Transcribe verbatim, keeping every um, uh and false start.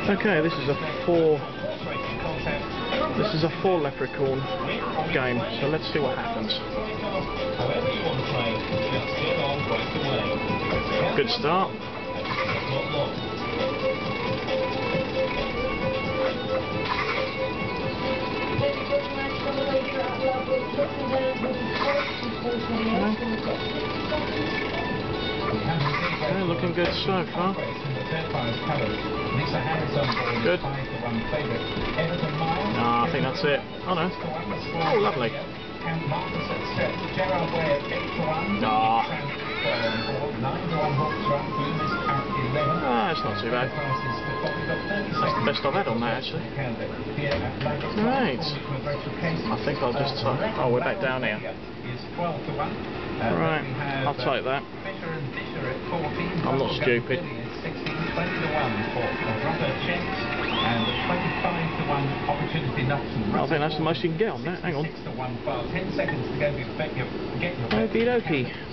Okay, this is a four. This is a four leprechaun game. So let's see what happens. Good start. Okay, looking good so far. Good. No, I think that's it. Oh no. Oh, lovely. Ah. Ah, it's not too bad. That's the best I've had on that, actually. Right. I think I'll just... Uh, oh, we're back down here. Right, I'll take that. I'm not stupid. I think that's the most you can get on that. Hang on. Okie dokie.